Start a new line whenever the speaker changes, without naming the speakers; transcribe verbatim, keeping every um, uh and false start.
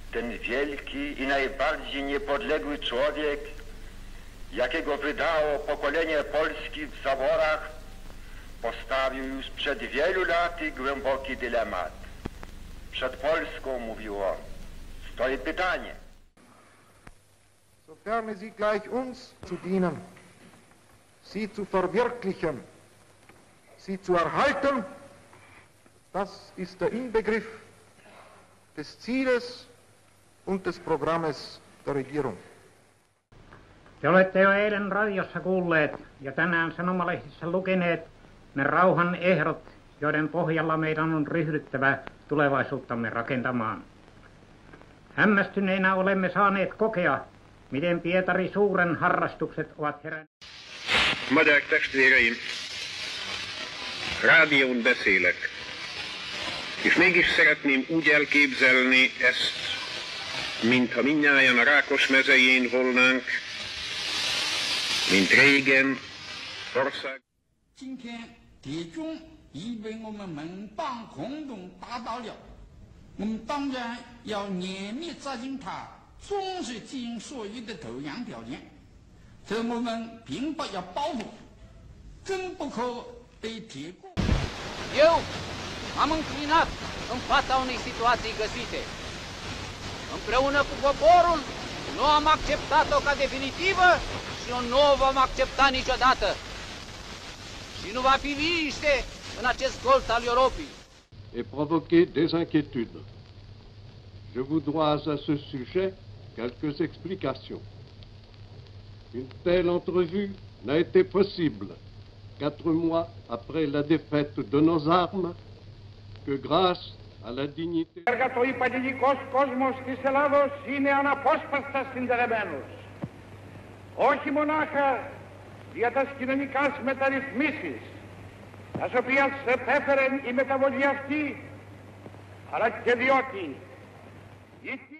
ten wielki i najbardziej niepodległy człowiek, jakiego wydało pokolenie Polski w zaborach, postawił już przed wielu laty głęboki dylemat. Przed Polską, mówił on, stoi pytanie.
Sofern sie gleich uns zu dienen, sie zu verwirklichen, sie zu erhalten, das ist der Inbegriff des Zieles und des Programmes der Regierung.
Te olette jo eilen radiossa kuulleet ja tänään sanomalehdissä lukeneet ne rauhan ehdot, joiden pohjalla meidän on ryhdyttävä tulevaisuuttamme rakentamaan. Hämmästyneinä olemme saaneet kokea, miten Pietari suuren harrastukset ovat heränneet.
Magyar testvéreim, rádión beszélek, és mégis szeretném úgy elképzelni ezt, mintha mindnyájan a Rákos mezején volnánk, mint régen ország.
今天铁军已被我们盟邦共同打倒了，我们当然要严密执行他忠实执行所有的投降条件。这我们并不要报复，真不可被铁国。
Eu am înclinat în fața unei situații găsite. Împreună cu poporul, nu am acceptat-o ca definitivă și o nu o vom accepta niciodată. Și nu va fi liniște în acest colț al Europei.
Et provoquer des inquiétudes. Je voudrais à ce sujet quelques explications. Une telle entrevue n'a été possible quatre mois après la défaite de nos armes que grâce à la dignité.
Ο υπαλληλικός κόσμος της Ελλάδος είναι αναπόσπαστα συνδεδεμένος. Όχι μονάχα για τα κοινωνικά μεταρρυθμίσεις, τις οποίες επέφερε η μεταβολή αυτή, αλλά και διότι